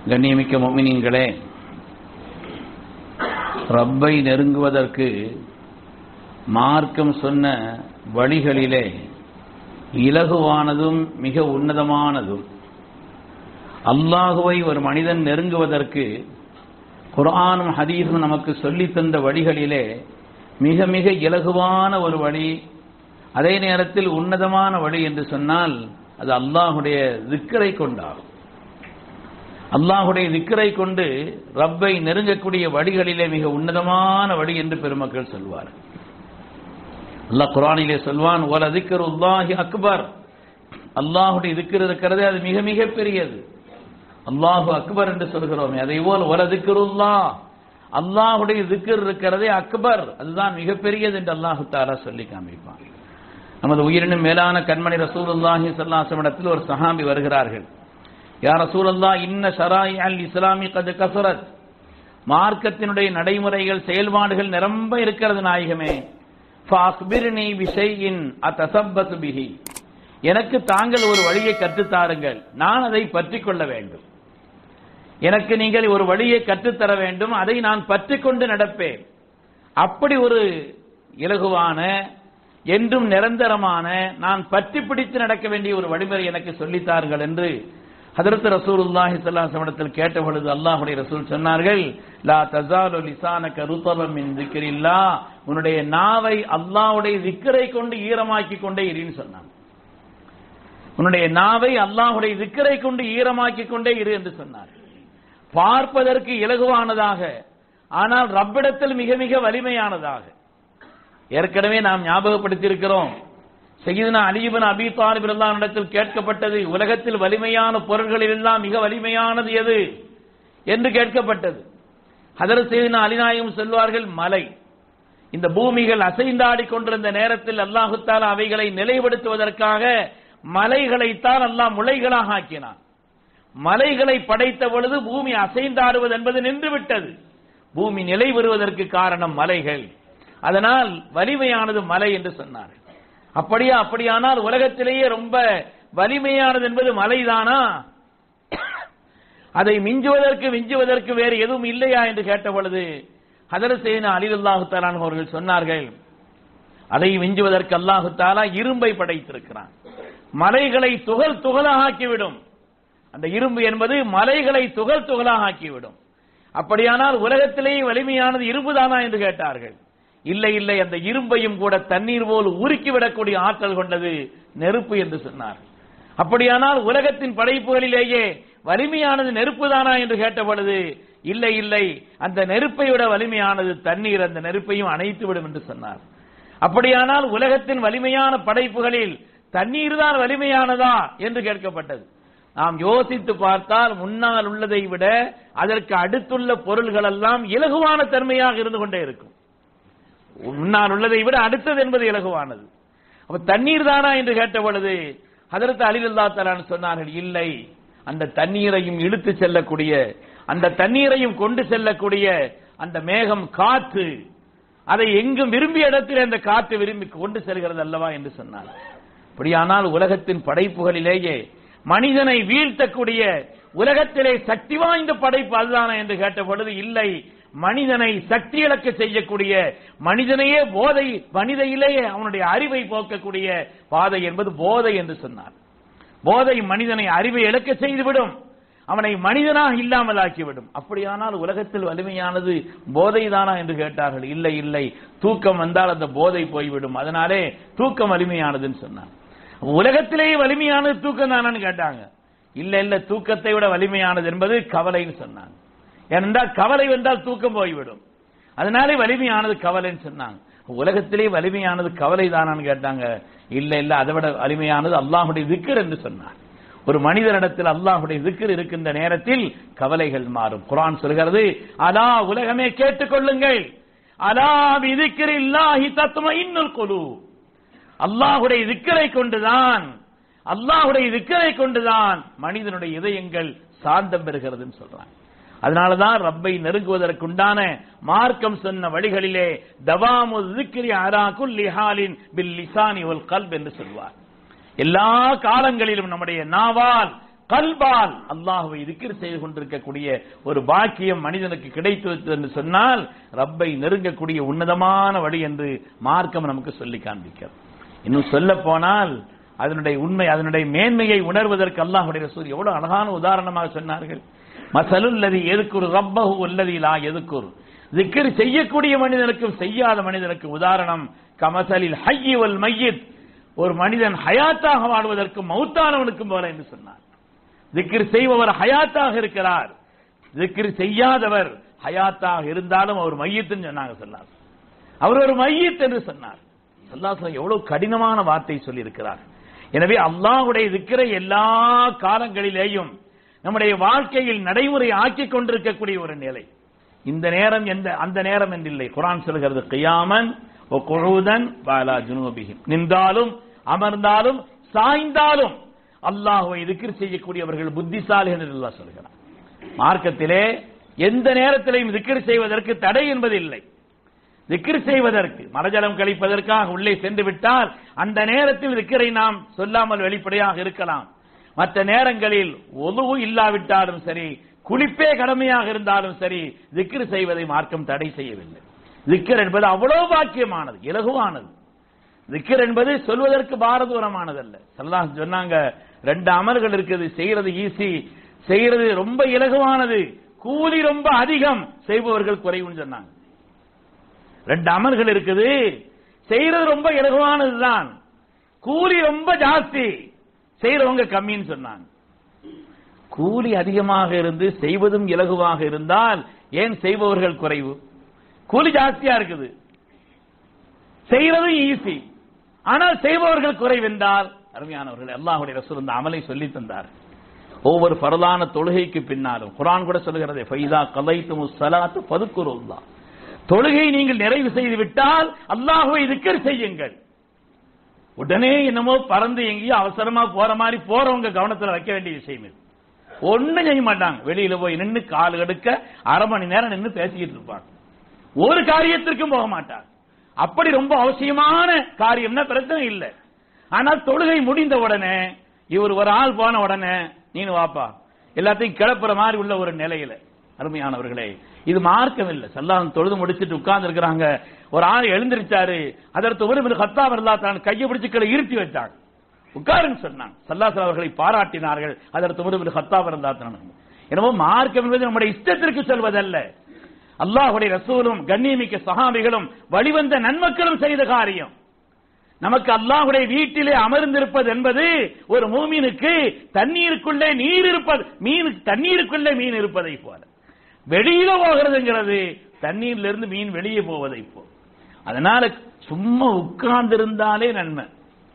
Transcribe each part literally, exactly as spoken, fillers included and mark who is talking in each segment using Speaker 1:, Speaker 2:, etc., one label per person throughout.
Speaker 1: கண்ணியமிக்க முஃமினீன்களே, ரப்பை நெருங்குவதற்கு மார்க்கம் சொன்ன வழிகளிலே இலகுவானதும் மிக உன்னதமானதும், அல்லாஹுவை ஒரு மனிதன் நெருங்குவதற்கு குர்ஆனும் ஹதீஸும் நமக்கு சொல்லித் தந்த வழிகளிலே மிக மிக இலகுவான ஒரு வழி, அதே நேரத்தில் உன்னதமான வழி என்று சொன்னால் அது அல்லாஹுடைய திக்ரை கொண்டாகும். அல்லாஹுடைய திக்ரை கொண்டு ரப்பை நெருங்கக்கூடிய வழிகளிலே மிக உன்னதமான வழி என்று பெருமக்கள் சொல்வார். அல்லாஹ் குர்ஆனிலே சொல்வான், வல திக்ருல்லாஹி அக்பர். அல்லாஹுடைய திக்ர் இருக்கிறதே அது மிக மிக பெரியது. அல்லாஹு அக்பர் என்று சொல்கிறோமே, அதே போல் வல திக்ருல்லாஹ், அல்லாஹுடைய திக்ர் இருக்கிறதே அக்பர், அதுதான் மிக பெரியது என்று அல்லாஹு தஆலா சொல்லி காமிப்பான். நமது உயிரினும் மேலான கண்மணி ரசூலுல்லாஹி ஸல்லல்லாஹு அலைஹி வஸல்லம் இடத்தில் ஒரு சஹாபி வருகிறார்கள். யா ரசூலல்லாஹ், இன்ன ஷராஇ அல் இஸ்லாமி கத் கஸரத், மார்க்கத்தினுடைய நடைமுறைகள் செயல்பாடுகள் நிரம்ப இருக்கிறது நாயகமே. ஃபஅக்பிர்னி பிஷைஇன் அதஸப்பத் பிஹி, எனக்கு தாங்கள் ஒரு வழியை கற்றுத்தாருங்கள், நான் அதை பற்றிக் கொள்ள வேண்டும். எனக்கு நீங்கள் ஒரு வழியை கற்றுத்தர வேண்டும், அதை நான் பற்றிக் கொண்டு நடப்பேன். அப்படி ஒரு இலகுவான என்றும் நிரந்தரமான நான் பற்றி பிடித்து நடக்க வேண்டிய ஒரு வழிமுறை எனக்கு சொல்லித்தார்கள் என்று ஹதரத் ரசூலுல்லாஹி ஸல்லல்லாஹு அலைஹி வஸல்லம் கேட்ட பொழுது அல்லாஹ்வுடைய ரசூல் சொன்னார்கள், லா தஸாலு லிசானக ருதபம் மின் திக்ரில்லாஹ், உன்னுடைய நாவை அல்லாஹ்வுடைய திக்ரை கொண்டு ஈரமாக்கி கொண்டே இருன்னு சொன்னாங்க. உன்னுடைய நாவை அல்லாஹ்வுடைய திக்ரை கொண்டு ஈரமாக்கி கொண்டே இரு என்று சொன்னார். பார்ப்பதற்கு இலகுவானதாக, ஆனால் ரப்பிடத்தில் மிக மிக வலிமையானதாக. ஏற்கனவே நாம் ஞாபகப்படுத்தியிருக்கிறோம், சய்யிதுனா அலி இப்னு அபீ தாலிப் ரலியல்லாஹு அன்ஹு இடத்தில் கேட்கப்பட்டது, உலகத்தில் வலிமையான பொருள்களில் எல்லாம் மிக வலிமையானது எது என்று கேட்கப்பட்டது. ஹதரத் சய்யிதுனா அலி நாயகம் சொல்வார்கள், மலை. இந்த பூமிகள் அசைந்தாடி கொண்டிருந்த நேரத்தில் அல்லாஹு தஆலா அவைகளை நிலைப்படுத்துவதற்காக மலைகளைத்தான் அல்லாஹ் முளைகளாக ஆக்கினான். மலைகளை படைத்த பொழுது பூமி அசைந்தாடுவது என்பது நின்றுவிட்டது. பூமி நிலை பெறுவதற்கு காரணம் மலைகள், அதனால் வலிமையானது மலை என்று சொன்னார். அப்படியா? அப்படியானால் உலகத்திலேயே ரொம்ப வலிமையானது என்பது மலைதானா? அதை மிஞ்சுவதற்கு மிஞ்சுவதற்கு வேறு எதுவும் இல்லையா என்று கேட்ட பொழுது ஹதரத் சய்யிதுனா அலி ரலியல்லாஹு தஆலா அவர்கள் சொன்னார்கள், அதை மிஞ்சுவதற்கு அல்லாஹு தஆலா இரும்பை படைத்திருக்கிறான். மலைகளை துகள் துகளாக ஆக்கிவிடும். அந்த இரும்பு என்பது மலைகளை துகள் துகளாக ஆக்கிவிடும். அப்படியானால் உலகத்திலேயே வலிமையானது இரும்புதானா என்று கேட்டார்கள். இல்லை இல்லை, அந்த இரும்பையும் கூட தண்ணீர் போல் உருக்கிவிடக்கூடிய ஆற்றல் கொண்டது நெருப்பு என்று சொன்னார். அப்படியானால் உலகத்தின் படைப்புகளிலேயே வலிமையானது நெருப்பு தானா என்று கேட்ட பொழுது இல்லை இல்லை, அந்த நெருப்பை விட வலிமையானது தண்ணீர், அந்த நெருப்பையும் அணைத்து விடும் என்று சொன்னார். அப்படியானால் உலகத்தின் வலிமையான படைப்புகளில் தண்ணீர் தான் வலிமையானதா என்று கேட்கப்பட்டது. நாம் யோசித்து பார்த்தால் முன்னால் உள்ளதை விட அதற்கு அடுத்துள்ள பொருள்கள் எல்லாம் இலகுவான தன்மையாக இருந்து கொண்டே இருக்கும். முன்னால் உள்ளதை விட அடுத்தது என்பது இலகுவானது. அப்ப தண்ணீர் தானா என்று கேட்ட பொழுது ஹதரத் அலி ரலியல்லாஹு தஆலா சொன்னார்கள், இல்லை, அந்த தண்ணீரையும் இழுத்து செல்லக்கூடிய, அந்த தண்ணீரையும் கொண்டு செல்லக்கூடிய அந்த மேகம் காற்று, அதை எங்கும் விரும்பிய இடத்தில் அந்த காற்று விரும்பி கொண்டு செல்கிறது அல்லவா என்று சொன்னார். அப்படியானால் உலகத்தின் படைப்புகளிலேயே மனிதனை வீழ்த்தக்கூடிய உலகத்திலே சக்தி வாய்ந்த படைப்பு அதுதானா என்று கேட்ட பொழுது இல்லை, மனிதனை சக்தி இழக்க செய்யக்கூடிய, மனிதனையே போதை, மனிதையிலேயே அவனுடைய அறிவை போக்கக்கூடிய பாதை என்பது போதை என்று சொன்னார். போதை மனிதனை அறிவை இழக்க செய்துவிடும், அவனை மனிதனாக இல்லாமல் ஆக்கிவிடும். அப்படியானால் உலகத்தில் வலிமையானது போதை தானா என்று கேட்டார்கள். இல்லை இல்லை, தூக்கம் வந்தால் அந்த போதை போய்விடும், அதனாலே தூக்கம் வலிமையானதுன்னு சொன்னார். உலகத்திலேயே வலிமையானது தூக்கம் தானான்னு கேட்டாங்க. இல்ல இல்ல, தூக்கத்தை விட வலிமையானது என்பது கவலைன்னு சொன்னாங்க. ஏனென்றால் கவலை வந்தால் தூக்கம் போய்விடும், அதனாலே வலிமையானது கவலைன்னு சொன்னாங்க. உலகத்திலே வலிமையானது கவலை தானான்னு கேட்டாங்க. இல்ல இல்ல, அதை விட வலிமையானது அல்லாஹுடைய திக்ர் என்று சொன்னார். ஒரு மனிதனிடத்தில் அல்லாஹுடைய திக்ர் இருக்கின்ற நேரத்தில் கவலைகள் மாறும். குர்ஆன் சொல்கிறது, அலா, உலகமே கேட்டுக்கொள்ளுங்கள், அலா பிதிக்ரில்லாஹி தத்மஇன்னுல் குலூப், அல்லாஹுடைய திக்ரை கொண்டுதான், அல்லாஹுடைய திக்ரை கொண்டுதான் மனிதனுடைய இதயங்கள் சாந்தம் பெறுகிறதுன்னு சொல்றாங்க. அதனாலதான் ரப்பை நெருங்குவதற்குண்டான மார்க்கம் சொன்ன வழிகளிலே தவாமு ذிக்ரி அலா குல்லி ஹாலின் பில் லிசானி வல் கல்ப் என்று சொல்வார். எல்லா காலங்களிலும் நம்முடைய நாவால் கல்பால் அல்லாஹ்வை திக்ர் செய்து கொண்டிருக்கக்கூடிய ஒரு பாக்கியம் மனிதனுக்கு கிடைத்து என்று சொன்னால் ரப்பை நெருங்கக்கூடிய உன்னதமான வழி என்று மார்க்கம் நமக்கு சொல்லி காண்பிக்கிறது. இன்னும் சொல்ல போனால் அதனுடைய உண்மை, அதனுடைய மேன்மையை உணர்வதற்கு அல்லாஹ்வுடைய ரசூல் எவ்வளவு அழகான உதாரணமாக சொன்னார்கள். மஸலுல்லதி யذ்குரு ரப்பஹு வல்லதி லா யذ்குரு, திக்ர் செய்யக்கூடிய மனிதனுக்கும் செய்யாத மனிதனுக்கு உதாரணம் கமஸலில் ஹய்யி வல் மய்யித், ஒரு மனிதன் ஹயாத்தாக வாழ்வதற்கும் மௌத்தானவனுக்கும் போல என்று சொன்னார். திக்ர் செய்பவர் ஹயாத்தாக இருக்கிறார், திக்ர் செய்யாதவர் ஹயாத்தாக இருந்தாலும் அவர் மையத்துன்னு சொன்னாங்க. சொன்னார் அவர் ஒரு மையத் என்று சொன்னார். அல்லாஹ் எவ்வளவு கடினமான வார்த்தை சொல்லி இருக்கிறார். எனவே அல்லாஹ்வுடைய திக்ரை எல்லா காலங்களிலேயும் நம்முடைய வாழ்க்கையில் நடைமுறை ஆக்கிக் கொண்டிருக்கக்கூடிய ஒரு நிலை. இந்த நேரம் எந்த அந்த நேரம் என்றில்லை. குர்ஆன் சொல்கிறது கியாமன் வ குஊதன் வ அலா ஜுனூபிஹிம், நின்றாலும் அமர்ந்தாலும் சாய்ந்தாலும் அல்லாஹ்வை திக்ர் செய்யக்கூடியவர்கள் புத்திசாலிகள் என்று அல்லாஹ் சொல்கிறார். மார்க்கத்திலே எந்த நேரத்திலையும் திக்ர் செய்வதற்கு தடை என்பது இல்லை. திக்ர் செய்வதற்கு மரஜலம் கழிப்பதற்காக உள்ளே சென்று விட்டால் அந்த நேரத்தில் திக்ரை நாம் சொல்லாமல் வெளிப்படையாக இருக்கலாம். மற்ற நேரங்களில் ஒதுவு இல்லாவிட்டாலும் சரி, குளிப்பே கடமையாக இருந்தாலும் சரி, திக்ர் செய்வதை மார்க்கம் தடை செய்யவில்லை. திக்ர் என்பது அவ்வளவு பாக்கியமானது, இலகுவானது. திக்ர் என்பது சொல்வதற்கு பாரதூரமானதல்ல. ஸல்லல்லாஹு அலைஹி சொன்னாங்க, ரெண்டு அமல்கள் இருக்குது, செய்யறது ஈஸி, செய்யறது ரொம்ப இலகுவானது, கூலி ரொம்ப அதிகம், செய்பவர்கள் குறைவுன்னு சொன்னாங்க. ரெண்டு அமல்கள் இருக்குது, செய்யறது ரொம்ப இலகுவானதுதான், கூலி ரொம்ப ஜாஸ்தி, செய்யறவங்க கம்மின்னு சொன்னாங்க. கூலி அதிகமாக இருந்து செய்வதும் இலகுவாக இருந்தால் ஏன் செய்பவர்கள் குறைவு? கூலி ஜாஸ்தியா இருக்குது, செய்யறதும் ஈஸி, ஆனால் செய்பவர்கள் குறைவென்றால் அருமையானவர்கள் அல்லாஹ்வுடைய ரசூல் இந்த அமலை சொல்லி தந்தார். ஒவ்வொரு ஃபர்லான தொழுகைக்கு பின்னாலும் குர்ஆன் கூட சொல்கிறது, ஃபைதா கலைத்துமுஸ் ஸலாத்து ஃபதுக்குருல்லாஹ், தொழுகை நீங்கள் நிறைவு செய்து விட்டால் அல்லாஹ்வை திக்ர் செய்யுங்கள். உடனே என்னமோ பறந்து எங்கேயோ அவசரமா போற மாதிரி போறவங்க கவனத்தில் வைக்க வேண்டிய விஷயம் இது. ஒன்னும் செய்ய மாட்டாங்க, வெளியில போய் நின்று கால் எடுக்க அரை மணி நேரம் நின்று பேசிக்கிட்டு இருப்பாங்க, ஒரு காரியத்திற்கும் போக மாட்டாங்க. அப்படி ரொம்ப அவசியமான காரியம்னா பிரச்சனை இல்லை. ஆனால் தொழுகை முடிந்த உடனே இவர் ஒரு ஆள் போன உடனே நீனு வாப்பா எல்லாத்தையும் கிளப்புற மாதிரி உள்ள ஒரு நிலையில, அருமையானவர்களே இது மார்க்கம் இல்லை. ஸல்லல்லாஹு தொழுது முடிச்சிட்டு உட்கார்ந்து இருக்கிறாங்க, ஒரு ஆள் எழுந்திருச்சாரு, அதற்கு உமர் இப்னு கத்தாப் ரலியல்லாஹு தஆலா கையை பிடிச்சு கீழே இருத்தி வச்சாங்க, உட்காருன்னு சொன்னாங்க. ஸல்லல்லாஹு அவர்களை பாராட்டினார்கள். அதற்கு உமர் இப்னு கத்தாப் ரலியல்லாஹு தஆலா, எனவே மார்க்கம் என்பது நம்முடைய இஷ்டத்திற்கு சொல்வதல்ல, அல்லாஹ்வுடைய ரசூலும் கண்ணியமிக்க சஹாபிகளும் வழிவந்த நன்மக்களும் செய்த காரியம். நமக்கு அல்லாஹ்வுடைய வீட்டிலே அமர்ந்திருப்பது என்பது ஒரு மூமினுக்கு தண்ணீருக்குள்ளே நீர் இருப்பது, மீன் தண்ணீருக்குள்ளே மீன் இருப்பதை போல, வெளியில போகிறதுங்கிறது தண்ணீர்ல இருந்து மீன் வெளியே போவதை போல. அதனால சும்மா உட்கார்ந்து இருந்தாலே நன்மை,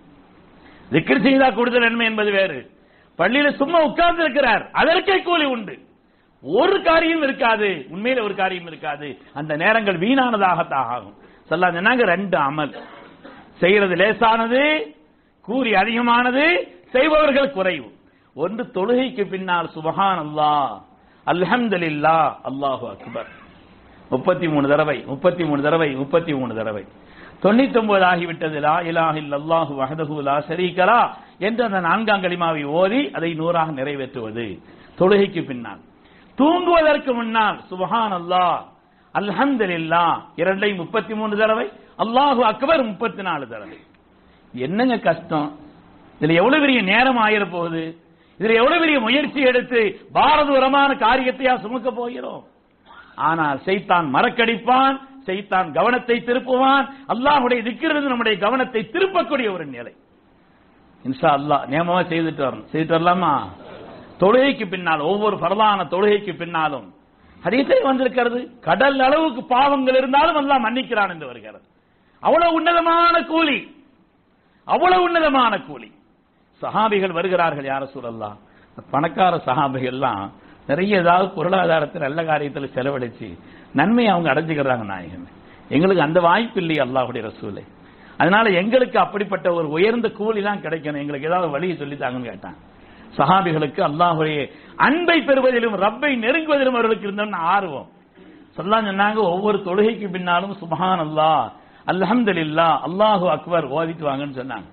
Speaker 1: திக்ர் செய்தா கூடுதல் நன்மை என்பது வேறு. பள்ளியில சும்மா உட்கார்ந்து இருக்கிறார், அதற்கே கூலி உண்டு. ஒரு காரியம் இருக்காது, உண்மையில ஒரு காரியம் இருக்காது, அந்த நேரங்கள் வீணானதாகத்தான் ஆகும். ஸல்லல்லாஹு சொன்னாங்க, ரெண்டு அமல் செய்யறது லேசானது, கூலி அதிகமானது, செய்பவர்கள் குறைவு. ஒன்று தொழுகைக்கு பின்னால் சுப்ஹானல்லாஹ் அல்ஹம்துலில்லாஹ் அல்லாஹு அக்பர் முப்பத்தி மூணு தடவை முப்பத்தி மூணு தடவை முப்பத்தி மூணு தடவை தொண்ணூத்தி ஒன்பது ஆகிவிட்டது. லா இலாஹ இல்லல்லாஹு வஹ்தஹு லா ஷரீக லஹ் என்ற அந்த நான்காம் கலிமாவை ஓதி அதை நூறாக நிறைவேற்றுவது தொழுகைக்கு பின்னால். தூங்குவதற்கு முன்னால் சுப்ஹானல்லாஹ் அல்ஹம்துலில்லாஹ் இரண்டை முப்பத்தி மூணு தடவை, அல்லாஹு அக்பர் முப்பத்தி நாலு தடவை. என்னங்க கஷ்டம், இதுல எவ்வளவு பெரிய நேரம் ஆயிர போகுது, இதுல எவ்வளவு பெரிய முயற்சி எடுத்து பாரதூரமான காரியத்தையா சுமக்க போகிறோம். ஆனால் ஷைத்தான் மறக்கடிப்பான், ஷைத்தான் கவனத்தை திருப்புவான். அல்லாஹ்வுடைய திக்ரிலிருந்து நம்முடைய கவனத்தை திருப்பக்கூடிய ஒரு நிலை இன்ஷா அல்லாஹ் நியமமா செய்துட்டு வரணும். செய்துட்டு வரலாமா? தொழுகைக்கு பின்னால், ஒவ்வொரு ஃபர்லான தொழுகைக்கு பின்னாலும் ஹதீஸில் வந்திருக்கிறது, கடல் அளவுக்கு பாவங்கள் இருந்தாலும் அல்லாஹ் மன்னிக்கிறான் என்று வருகிறது. அவ்வளவு உன்னதமான கூலி, அவ்வளவு உன்னதமான கூலி. சஹாபிகள் வருகிறார்கள், யார ரசூலல்லாஹ், பணக்கார சஹாபிகள் எல்லாம் நிறைய ஏதாவது பொருளாதாரத்தில் நல்ல காரியத்தில் செலவழிச்சு நன்மை அவங்க அடைஞ்சுக்கிறாங்க. நாயகம், எங்களுக்கு அந்த வாய்ப்பு இல்லையே அல்லாஹ்வுடைய ரசூலே, அதனால எங்களுக்கு அப்படிப்பட்ட ஒரு உயர்ந்த கூலி தான் கிடைக்கணும், எங்களுக்கு ஏதாவது வழியை சொல்லித்தாங்கன்னு கேட்டான். சஹாபிகளுக்கு அல்லாஹ்வுடைய அன்பை பெறுவதிலும் ரப்பை நெருங்குவதிலும் அவர்களுக்கு இருந்த ஆர்வம். ஸல்லல்லாஹு சொன்னாங்க, ஒவ்வொரு தொழுகைக்கு பின்னாலும் சுப்ஹானல்லாஹ் அல்ஹம்துலில்லாஹ் அல்லாஹு அக்பர் ஓதிட்டு வாங்கன்னு சொன்னாங்க.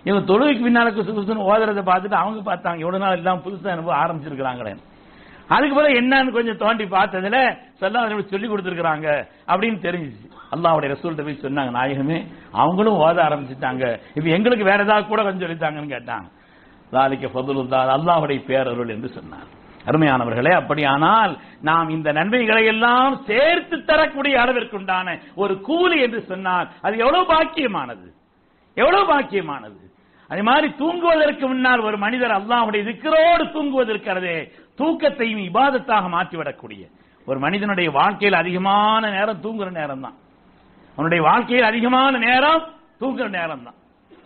Speaker 1: இவங்க தொழுகைக்கு பின்னால குசு குசுன்னு ஓதுறதை பார்த்துட்டு அவங்க பார்த்தாங்க எவ்வளவு நாள் எல்லாம் புதுசா அனுபவம் ஆரம்பிச்சிருக்கிறாங்களே. அதுக்கு பிறகு என்னன்னு கொஞ்சம் தோண்டி பார்த்ததுல ஸல்லல்லாஹு சொல்லி கொடுத்துருக்காங்க அப்படின்னு தெரிஞ்சிச்சு. அல்லாஹ்வுடைய ரசூல்கிட்ட போய் சொன்னாங்க, நாயகமே அவங்களும் ஓத ஆரம்பிச்சுட்டாங்க, இப்ப எங்களுக்கு வேற ஏதாவது கூட கொஞ்சம் சொல்லித்தாங்கன்னு கேட்டாங்க. ஸாலிக ஃபதுலுல்லாஹ், அல்லாஹ்வுடைய பேரருள் என்று சொன்னார். அருமையானவர்களே, அப்படியானால் நாம் இந்த நன்மைகளை எல்லாம் சேர்த்து தரக்கூடிய அளவிற்குண்டான ஒரு கூலி என்று சொன்னால் அது எவ்வளவு பாக்கியமானது, எவ்வளவு பாக்கியமானது. அதே மாதிரி தூங்குவதற்கு முன்னால் ஒரு மனிதர் அல்லாஹ்வுடைய திக்ரோடு தூங்குவதற்கிறதே தூக்கத்தையும் இபாதத்தாக மாற்றிவிடக்கூடிய ஒரு மனிதனுடைய வாழ்க்கையில் அதிகமான நேரம் தூங்குற நேரம் தான். அவனுடைய வாழ்க்கையில் அதிகமான நேரம் தூங்குற நேரம் தான்.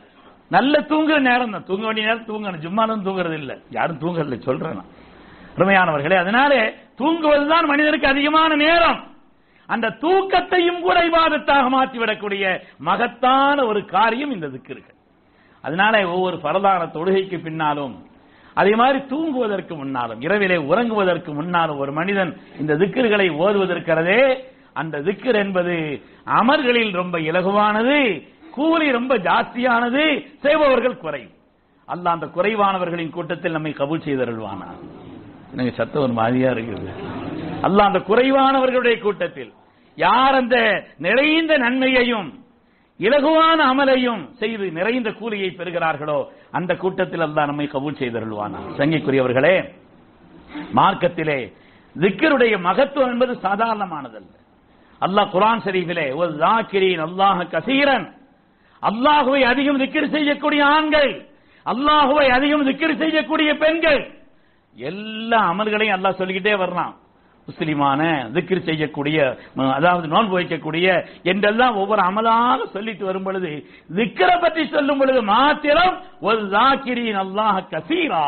Speaker 1: நல்ல தூங்குற நேரம் தான். தூங்க வேண்டிய நேரம் தூங்கணும், ஜும்மாலும் தூங்குறது இல்லை, யாரும் தூங்குறது இல்லை சொல்றேன். அருமையானவர்களே, அதனால தூங்குவதுதான் மனிதனுக்கு அதிகமான நேரம். அந்த தூக்கத்தையும் கூட இபாதத்தாக மாற்றிவிடக்கூடிய மகத்தான ஒரு காரியம் இந்த திக்ருக்கு. அதனால ஒவ்வொரு பரதான தொழுகைக்கு பின்னாலும் அதே மாதிரி தூங்குவதற்கு முன்னாலும் இரவிலே உறங்குவதற்கு முன்னாலும் ஒரு மனிதன் இந்த திக்ருகளை ஓதுவதற்கிறதே, அந்த திக்ர் என்பது அமர்களில் ரொம்ப இலகுவானது, கூலி ரொம்ப ஜாஸ்தியானது, செய்பவர்கள் குறையும். அல்லாஹ் அந்த குறைவானவர்களின் கூட்டத்தில் நம்மை கபூல் செய்தருள்வானா. எனக்கு சத்தம் ஒரு மாதிரியா இருக்குது. அல்லாஹ் அந்த குறைவானவர்களுடைய கூட்டத்தில் யார் அந்த நிறைந்த நன்மையையும் இலகுவான அமலையும் செய்து நிறைந்த கூலியை பெறுகிறார்களோ அந்த கூட்டத்தில் அல்லாஹ் நம்மை கபூல் செய்தருள்வானா. சங்கைக்குரியவர்களே, மார்க்கத்திலே திக்ருடைய மகத்துவம் என்பது சாதாரணமானதல்ல. அல்லாஹ் குர்ஆன் ஷரீஃபிலே வல் ஸாக்கிரீன் அல்லாஹ கஸீரன், அல்லாஹ்வை அதிகம் திக்ர் செய்யக்கூடிய ஆண்கள், அல்லாஹ்வை அதிகம் திக்ர் செய்யக்கூடிய பெண்கள், எல்லா அமல்களையும் அல்லாஹ் சொல்லிக்கிட்டே வர்றான். முஸ்லிமான திக்ர் செய்யக்கூடிய, அதாவது நோன்பு வைக்கக்கூடிய என்றெல்லாம் ஒவ்வொரு அமலாக சொல்லிட்டு வரும் பொழுது திக்ரை பற்றி சொல்லும் பொழுது மாத்திரம் வல் ஸாக்கிரீன் அல்லாஹ கஸீரா,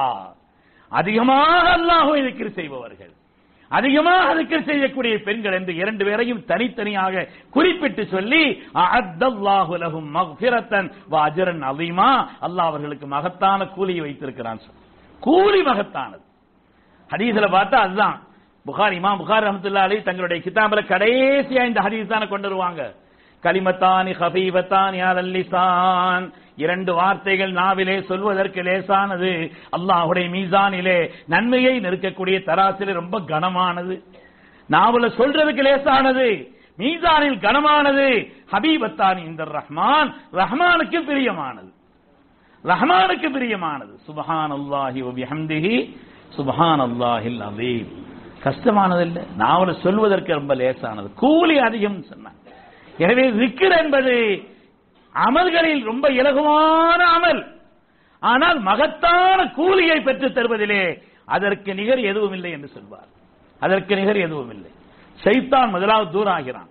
Speaker 1: அதிகமாக அல்லாஹ்வை திக்ர் செய்பவர்கள், அதிகமாக திக்ர் செய்யக்கூடிய பெண்கள் என்று இரண்டு பேரையும் தனித்தனியாக குறிப்பிட்டு சொல்லி அஅத்தல்லாஹு லஹும் மக்ஃபிரத்தன் வ அஜ்ரன் அஸீமா, அல்லாஹ் அவர்களுக்கு மகத்தான கூலியை வைத்திருக்கிறான். கூலி மகத்தானது. ஹதீஸ்ல பார்த்தா அதுதான். புகாரி இமாம் புகாரி ரஹ்மத்துல்லாஹி அலைஹி தங்களுடைய கிதாபில கடைசியா இந்த ஹதீஸ் தான கொண்டு வருவாங்க. கலிமத்தானி ஹபீபத்தானி அலல் லிசான், இரண்டு வார்த்தைகள் நாவிலே சொல்வதற்கு லேசானது, அல்லாஹ்வுடைய மீசானிலே நன்மையை நெருக்கக்கூடிய தராசிலே ரொம்ப கனமானது. நாவல சொல்றதுக்கு லேசானது, மீசானில் கனமானது. ஹபீபத்தானி இந்த ரஹ்மான், ரஹ்மானுக்கு பிரியமானது, ரஹ்மானுக்கு பிரியமானது. சுப்ஹானல்லாஹி வ பிஹம்திஹி சுப்ஹானல்லாஹில் அஸீம். கஷ்டமானது இல்லை, நாவல சொல்வதற்கு ரொம்ப லேசானது, கூலி அதிகம் சொன்னாங்க. எனவே திக்ர் என்பது அமல்களில் ரொம்ப இலகுவான அமல், ஆனால் மகத்தான கூலியை பெற்று தருவதிலே அதற்கு நிகர் எதுவும் இல்லை என்று சொல்வார். அதற்கு நிகர் எதுவும் இல்லை. ஷைத்தான் முதலாவது தூராகிறான்.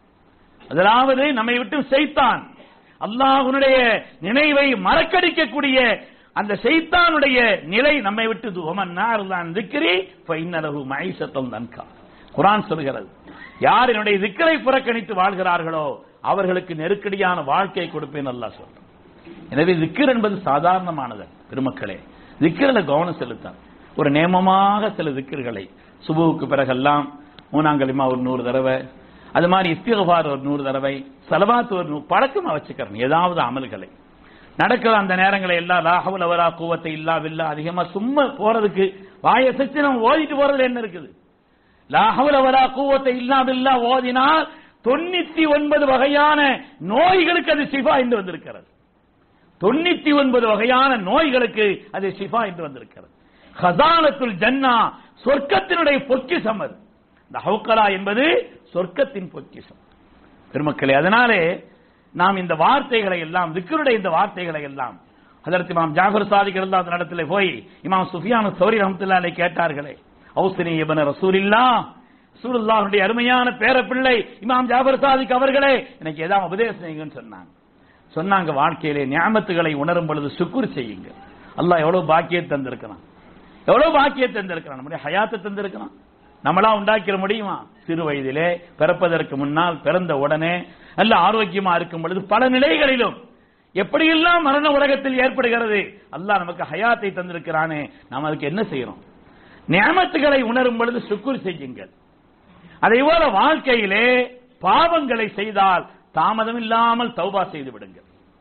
Speaker 1: முதலாவது நம்மை விட்டு ஷைத்தான், அல்லாஹ்வுடைய நினைவை மறக்கடிக்கக்கூடிய அந்த ஷைத்தானுடைய நிலை நம்மை விட்டு துவமன்னார்தான் திக்ரி ஃபைன்னலஹு மஈஷத்தன் தன்கா. குர்ஆன் சொல்கிறது, யார் என்னுடைய திக்ரை புறக்கணித்து வாழ்கிறார்களோ அவர்களுக்கு நெருக்கடியான வாழ்க்கையை கொடுப்பேன் அல்லாஹ் சொல்றான். எனவே திக்ர் என்பது சாதாரணமானது. பெருமக்களே, திக்ரில கவனம் செலுத்த ஒரு நேமமாக சில திக்ர்களை சுபுவுக்கு பிறகெல்லாம் மூணாம் கலிமா ஒரு நூறு தடவை, அது மாதிரி இஸ்திக்ஃபார் ஒரு நூறு தடவை, ஸலவாத் ஒரு நூறு பழக்கமா வச்சுக்கிறேன். ஏதாவது அமல்களை நடக்கிற அந்த நேரங்களை எல்லாம் லா ஹவ்ல வலா குவத்த இல்லா பில்லா, அதிகமா சும்மா போறதுக்கு வாயை செஞ்சு நம்ம ஓதிட்டு போறதுல என்ன இருக்குது? லா ஹவ்ல வலா குவத்த இல்லா பில்லா ஓதினால் தொண்ணூத்தி ஒன்பது வகையான நோய்களுக்கு அது ஷிஃபா என்று வந்திருக்கிறது. தொண்ணூத்தி ஒன்பது வகையான நோய்களுக்கு அது ஷிஃபா என்று வந்திருக்கிறது. ஹஸானத்துல் ஜன்னா, சொர்க்கத்தினுடைய பொக்கிஷம் அது. இந்த ஹவ்கலா என்பது சொர்க்கத்தின் பொக்கிஷம். பெருமக்களே, அதனாலே நாம் இந்த வார்த்தைகளை எல்லாம், திக்ருடைய இந்த வார்த்தைகளை எல்லாம் ஹஜ்ரத் இமாம் ஜாஃபர் சாதிக் ரலியல்லாஹு அன்ஹு இடத்திலே போய் இமாம் சுஃபியான் ஸௌரி ரஹ்மத்துல்லாஹி அலைஹி கேட்டார்களே, அவுஸ்னி இப்ன ரசூலில்லாஹ், ரசூலுல்லாஹ்வுடைய அருமையான பேரப்பிள்ளை இமாம் ஜாஃபர் சாதிக் அவர்களே, எனக்கு ஏதாவது உபதேசம் செய்யுங்கன்னு சொன்னாங்க. சொன்னாங்க, வாழ்க்கையிலே நியாமத்துகளை உணரும் பொழுது சுக்ர் செய்யுங்க. அல்லாஹ் எவ்வளவு பாக்கியத்தை தந்திருக்கிறான், எவ்வளவு பாக்கியத்தை தந்திருக்கிறான், நம்முடைய ஹயாத்தை தந்திருக்கிறான். நம்மளா உண்டாக்கிற முடியுமா? சிறு வயதிலே, பிறப்பதற்கு முன்னால், பிறந்த உடனே, நல்ல ஆரோக்கியமா இருக்கும் பொழுது, பல நிலைகளிலும் எப்படியெல்லாம் மரண உலகத்தில் ஏற்படுகிறது. அல்லாஹ் நமக்கு ஹயாத்தை தந்திருக்கிறானே, நாம் அதுக்கு என்ன செய்யறோம்? நியாமத்துகளை உணரும் பொழுது சுக்ர் செய்யுங்கள். அதே போல வாழ்க்கையிலே பாவங்களை செய்தால் தாமதம் இல்லாமல் தௌபா செய்து விடுங்கள்.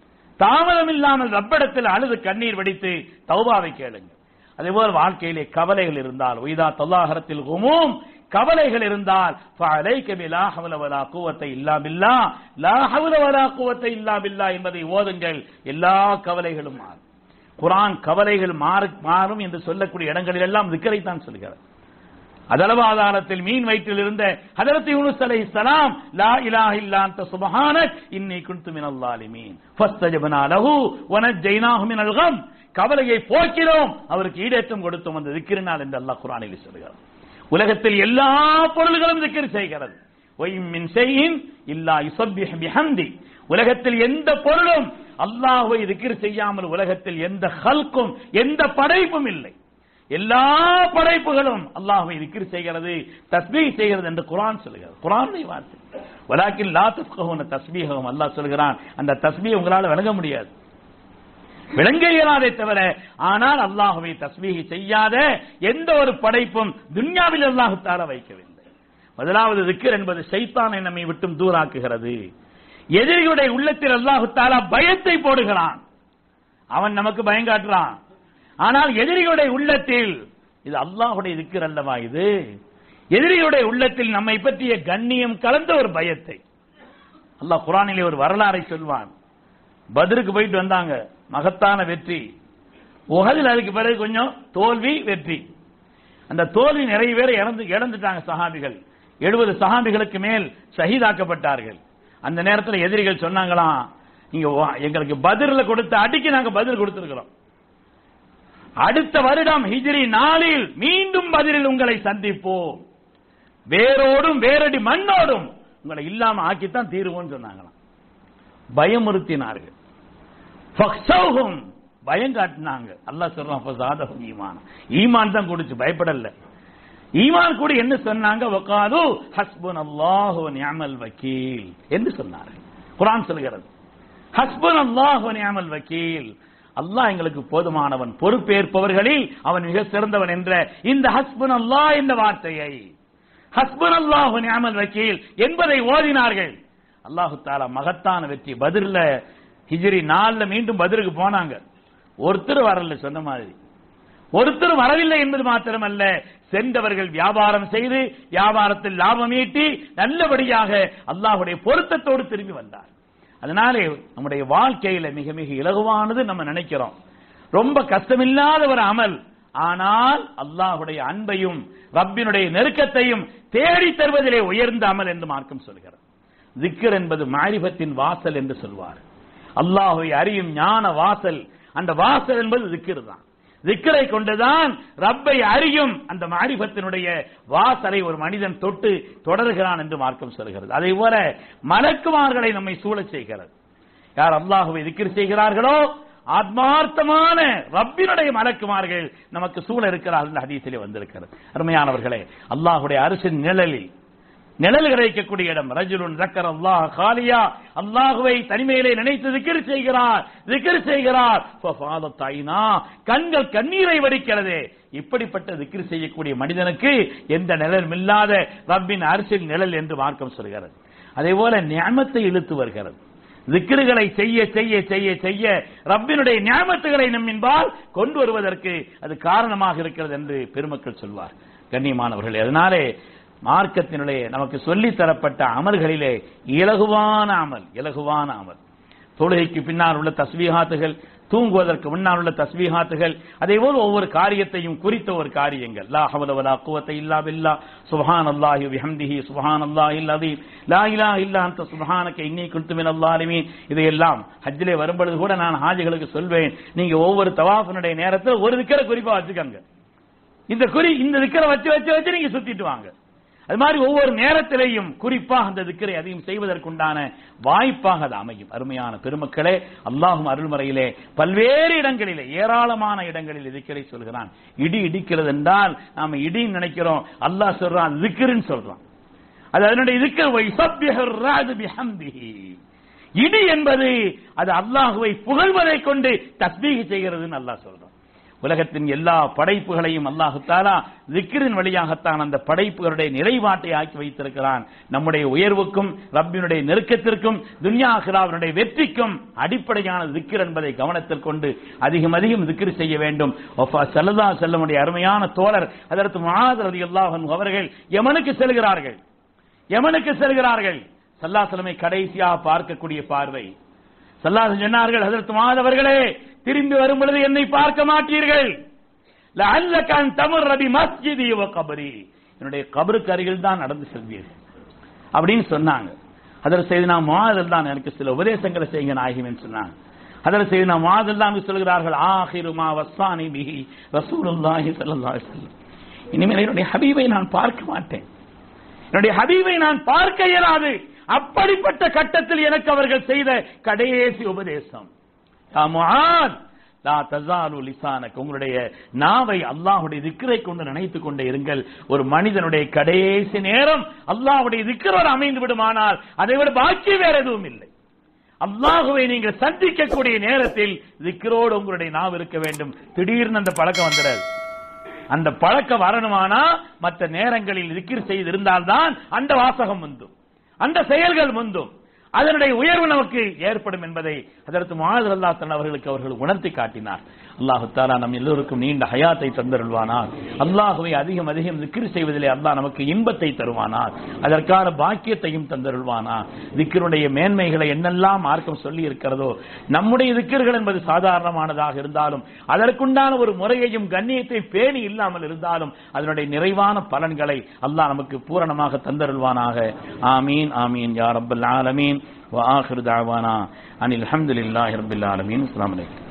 Speaker 1: தாமதம் இல்லாமல் ரப்பிடத்தில் அழுது கண்ணீர் வடித்து தௌபாவை கேளுங்கள். அதேபோல் வாழ்க்கையிலே கவலைகள் இருந்தால் ஒய்தா தல்லாஹரத்தில் ஹுமூம் கவலைகள் இருந்தால் ஃபஅலைக பிலா ஹவ்ல வலா குவத்த இல்லா பில்லாஹ் லா ஹவ்ல வலா குவத்த இல்லா பில்லாஹ் என்பதை ஓதுங்கள். எல்லா கவலைகளும் மாறும். குர்ஆன் கவலைகள் மாறும் என்று சொல்லக்கூடிய இடங்களில் எல்லாம் திக்ரை தான் சொல்கிறது. அதளவு ஆதாரத்தில் மீன் வயிற்றில் இருந்த ஹஜரத் யூனுஸ் அலைஹிஸ்ஸலாம் லா இலாஹ இல்லா அன்த சுப்ஹானக் இன்னி குன்து மினல் ஸாலிமீன் ஃபஸ்தஜப்னா லஹு வனஜ்ஜைனாஹு மினல் கம் கவலையை போக்கினோம், அவருக்கு ஈடேற்றம் கொடுத்தோம் அந்த திக்ரினால் என்று அல்லாஹ் குர்ஆனில் சொல்கிறார். உலகத்தில் எல்லா பொருள்களும் திக்ர் செய்கிறது. வயின் மின் ஷைஇன் இல்லா யுஸப்பிஹு பிஹம்தி உலகத்தில் எந்த பொருளும் அல்லாஹ்வை திக்ர் செய்யாமல் உலகத்தில் எந்த ஹல்கும் எந்த படைப்பும் இல்லை. எல்லா படைப்புகளும் அல்லாஹ்வை திக்ர் செய்கிறது, தஸ்பீஹ் செய்கிறது என்று குர்ஆன் சொல்கிறது. குர்ஆனுடைய வார்த்தை. வலாக்கின் லா தஃப்கஹூன தஸ்பீஹஹும் அல்லாஹ் சொல்கிறான், அந்த தஸ்பீஹ் உங்களால் விளங்க முடியாது, விளங்க இயலாதே தவிர. ஆனால் அல்லாஹ்வை தஸ்பீஹ் செய்யாத எந்த ஒரு படைப்பும் துன்யாவில் அல்லாஹ் தஆலா வைக்கவில்லை. முதலாவது திக்ர் என்பது ஷைத்தானை நம்மை விட்டும் தூராக்குகிறது. எதிரிகளுடைய உள்ளத்தில் அல்லாஹ் தஆலா பயத்தை போடுகிறான். அவன் நமக்கு பயம் காட்டுறான். ஆனால் எதிரிகளுடைய உள்ளத்தில் இது அல்லாஹ்வுடைய திக்ர் அல்லவா, இது எதிரிகளுடைய உள்ளத்தில் நம்மை பற்றிய கண்ணியம் கலந்த ஒரு பயத்தை அல்லாஹ் குர்ஆனிலே ஒரு வரலாறை சொல்வான். பத்ருக்கு போயிட்டு வந்தாங்க, மகத்தான வெற்றி. உஹதில் அதுக்கு பிறகு கொஞ்சம் தோல்வி வெற்றி. அந்த தோல்வி நிறைய பேர் இறந்து இழந்துட்டாங்க சஹாபிகள். எழுபது சஹாபிகளுக்கு மேல் ஷஹீதாக்கப்பட்டார்கள். அந்த நேரத்தில் எதிரிகள் சொன்னாங்களாம், நீங்க எங்களுக்கு பதிரில் கொடுத்த அடிக்கு நாங்க பதில் கொடுத்திருக்கிறோம், அடுத்த வருடம் ஹிஜ்ரி நாளில் மீண்டும் பதிலில் உங்களை சந்திப்போம், வேரோடும் வேரடி மண்ணோடும் உங்களை இல்லாம ஆக்கித்தான் தீருவோம் சொன்னாங்களாம். பயமுறுத்தினார்கள். ஃபக்ஸௌஹும் பயம் காட்டினாங்க. அல்லாஹ் சொல்றான் ஃபஸாதஹும் ஈமான், ஈமான் தான் கொடுத்து பயப்படல. ஈமான் கூட என்ன சொன்னாங்க, வகாலு ஹஸ்புனல்லாஹு வ நிஅமல் வக்கீல் என்று சொன்னார்கள். குர்ஆன் சொல்கிறது ஹஸ்புனல்லாஹு வ நிஅமல் வக்கீல், அல்லாஹ் எங்களுக்கு போதுமானவன், பொறுப்பேற்பவர்களில் அவன் மிக சிறந்தவன் என்ற இந்த ஹஸ்புனல்லாஹ் என்ற வார்த்தையை ஹஸ்புனல்லாஹு வ நிஅமல் வக்கீல் என்பதை ஓதினார்கள். அல்லாஹ் தஆலா மகத்தான வெற்றி. பத்ர்ல ஹிஜ்ரி நாலுல மீண்டும் பத்ருக்கு போனாங்க. ஒருத்தர் வரல, சொன்ன மாதிரி ஒருத்தர் வரவில்லை என்பது மாத்திரமல்ல, சென்றவர்கள் வியாபாரம் செய்து வியாபாரத்தில் லாபம் ஈட்டி நல்லபடியாக அல்லாஹ்வுடைய பொருத்தத்தோடு திரும்பி வந்தார். அதனாலே நம்முடைய வாழ்க்கையில மிக மிக இலகுவானது நம்ம நினைக்கிறோம், ரொம்ப கஷ்டமில்லாத ஒரு அமல். ஆனால் அல்லாஹ்வுடைய அன்பையும் ரப்பினுடைய நெருக்கத்தையும் தேடி தருவதிலே உயர்ந்த அமல் என்று மார்க்கம் சொல்கிறது. திக்ர் என்பது மாரிஃபத்தின் வாசல் என்று சொல்வார். அல்லாஹ்வை அறியும் ஞான வாசல், அந்த வாசல் என்பது திக்ர் தான். திக்ரை கொண்டுதான் ரப்பை அறியும் அந்த மாரிஃபத்தினுடைய வாசலை ஒரு மனிதன் தொட்டு தொடர்கிறான் என்று மார்க்கம் சொல்கிறது. அதே போல மலக்குமார்களை நம்மை சூழச் செய்கிறது. யார் அல்லாஹ்வை திக்ர் செய்கிறார்களோ ஆத்மார்த்தமான ரப்பினுடைய மலக்குமார்கள் நமக்கு சூழ இருக்கிறார்கள் ஹதீஸிலே வந்திருக்கிறது. அருமையானவர்களே, அல்லாஹ்வுடைய அரிசின் நிழலில் நிழல் கிடைக்கக்கூடிய இடம். ரஜுலுன் ஸக்கர அல்லாஹ் காலியா, அல்லாஹ்வை தனிமையிலே நினைத்து திக்ர் செய்கிறார் திக்ர் செய்கிறார் ஃபஃபாதத் ஐனா, கண்கள் கண்ணீரை வடிக்கிறது. இப்படிப்பட்ட திக்ர் செய்யக்கூடிய மனிதனுக்கு எந்த நிழலும் இல்லாத ரப்பின் அரிசின் நிழல் என்று மார்க்கம் சொல்கிறது. அதே போல நிஅமத்தை இழுத்து வருகிறது. திக்ருகளை செய்ய செய்ய செய்ய செய்ய ரப்பினுடைய நிஅமத்துகளை நம்மின்பால் கொண்டு வருவதற்கு அது காரணமாக இருக்கிறது என்று பெருமக்கள் சொல்வார். கண்ணியமானவர்களே, அதனாலே மார்க்கத்தினுடைய நமக்கு சொல்லித் தரப்பட்ட அமல்களிலே இலகுவான அமல் இலகுவான அமல் தொழுகைக்கு பின்னால் உள்ள தஸ்பீஹாத்துகள், தூங்குவதற்கு முன்னால் உள்ள தஸ்பீஹாத்துகள், அதேபோல் ஒவ்வொரு காரியத்தையும் குறித்த ஒரு காரியங்கள். லா ஹவ்ல வலா குவத்த இல்லா பில்லாஹ் சுப்ஹானல்லாஹி வ பிஹம்திஹி சுப்ஹானல்லாஹில் அஸீம் லா இலாஹ இல்லா அன்த சுப்ஹானக இன்னீ குன்து மினல் ஸாலிமீன். இதையெல்லாம் ஹஜ்ஜிலே வரும்பொழுது கூட நான் ஹாஜிகளுக்கு சொல்வேன், நீங்க ஒவ்வொரு தவாஃபினுடைய நேரத்தில் ஒரு திக்ரை குறிப்பா வச்சுக்கோங்க. இந்த குறி இந்த திக்ரை வச்சு வச்சு வச்சு நீங்க சுத்திட்டு வாங்க. அது மாதிரி ஒவ்வொரு நேரத்திலேயும் குறிப்பாக அந்த திக்ரை அதிகம் செய்வதற்குண்டான வாய்ப்பாக அது அமையும். அருமையான பெருமக்களே, அல்லாஹ்வும் அருள்மறையிலே பல்வேறு இடங்களிலே ஏராளமான இடங்களில் திக்ரை சொல்கிறான். இடி இடிக்கிறது என்றால் நாம இடின்னு நினைக்கிறோம், அல்லாஹ் சொல்றான் திக்ருன்னு சொல்றான். அது அதனுடைய திக்ர் வயுஸப்பிஹுர் ரஅது பிஹம்திஹி. இடி என்பது அது அல்லாஹ்வை புகழ்வதை கொண்டு தஸ்பீஹ் செய்கிறதுன்னு அல்லாஹ் சொல்றான். உலகத்தின் எல்லா படைப்புகளையும் அல்லாஹ் தஆலா திக்ரின் வழியாகத்தான் அந்த படைப்புகளுடைய நிறைவாட்டை ஆக்கி வைத்திருக்கிறான். நம்முடைய உயர்வுக்கும் ரப்பினுடைய நெருக்கத்திற்கும் துன்யா ஆகிராவினுடைய வெற்றிக்கும் அடிப்படையான திக்ர் என்பதை கவனத்தில் கொண்டு அதிகம் அதிகம் திக்ர் செய்ய வேண்டும். வஃபா ஸல்லல்லாஹு அலைஹி வஸல்லம் அருமையான தோழர் ஹஜ்ரத் முஆத் ரலியல்லாஹு அன்ஹு அவர்கள் யமனுக்கு செல்கிறார்கள். யமனுக்கு செல்கிறார்கள். ஸல்லல்லாஹு அலைஹி வஸல்லம் கடைசியாக பார்க்கக்கூடிய பார்வை. ஸல்லல்லாஹு அலைஹி வஸல்லம் சொன்னார்கள், ஹஜ்ரத் முஆத் அவர்களே, திரும்பி வரும் பொழுது என்னை பார்க்க மாட்டீர்கள். லஅல்லக அன் தமர் பி மஸ்ஜிதி வ கபரி, என்னுடைய கபருக்கு அருகில் தான் நடந்து செல்வீர்கள் அப்படின்னு சொன்னாங்க. ஹஜ்ரத் சையதுனா முஆத் தான் எனக்கு சில உபதேசங்களை செய்யுங்க நாயகமே சொன்னாங்க. ஹஜ்ரத் சையதுனா முஆத் தான் சொல்கிறார்கள், ஆகிரு மா வஸானி பிஹி ரசூலுல்லாஹி ஸல்லல்லாஹு அலைஹி வஸல்லம், இனிமேல் என்னுடைய ஹபீபை நான் பார்க்க மாட்டேன், என்னுடைய ஹபீபை நான் பார்க்க இயலாது. அப்படிப்பட்ட கட்டத்தில் எனக்கு அவர்கள் செய்த கடைசி உபதேசம், யா முஆத் லா தஸாலு லிசானக, உங்களுடைய நாவை அல்லாஹ்வுடைய திக்ரை கொண்டு நினைத்துக் கொண்டே இருங்கள். ஒரு மனிதனுடைய கடைசி நேரம் அல்லாஹ்வுடைய திக்ரோடு அமைந்து விடுமானால் அதை விட பாக்கி வேற எதுவும் இல்லை. அல்லாஹ்வை நீங்கள் சந்திக்கக்கூடிய நேரத்தில் திக்ரோடு உங்களுடைய நாவு இருக்க வேண்டும். திடீர்னு அந்த பழக்கம் வந்துடாது. அந்த பழக்கம் வரணுமானா மற்ற நேரங்களில் திக்ர் செய்து இருந்தால்தான் அந்த வாசகம் முந்தும், அந்த செயல்கள் முந்தும், அதனுடைய உயர்வு நமக்கு ஏற்படும் என்பதை ஹஜ்ரத் முஆத் ரலியல்லாஹு அன்ஹு அவர்களுக்கு அவர்கள் உணர்த்தி காட்டினார். அல்லாஹ் தஆலா நம் எல்லோருக்கும் நீண்ட ஹயாத்தை தந்தருள்வானார். அல்லாஹ்வை அதிகம் அதிகம் திக்ர் செய்வதிலே அல்லாஹ் நமக்கு இன்பத்தை தருவானார். அதற்கான பாக்கியத்தையும் தந்தருள்வானார். திக்ருடைய மேன்மைகளை என்னெல்லாம் மார்க்கம் சொல்லி இருக்கிறதோ, நம்முடைய திக்ர்கள் என்பது சாதாரணமானதாக இருந்தாலும் அதற்குண்டான ஒரு முறையையும் கண்ணியத்தை பேணி இல்லாமல் இருந்தாலும் அதனுடைய நிறைவான பலன்களை அல்லாஹ் நமக்கு பூரணமாக தந்தருள்வானாக. ஆமீன் ஆமீன் யா ரப்பல் ஆலமீன். وآخر دعوانا أن الحمد لله رب العالمين. السلام عليكم.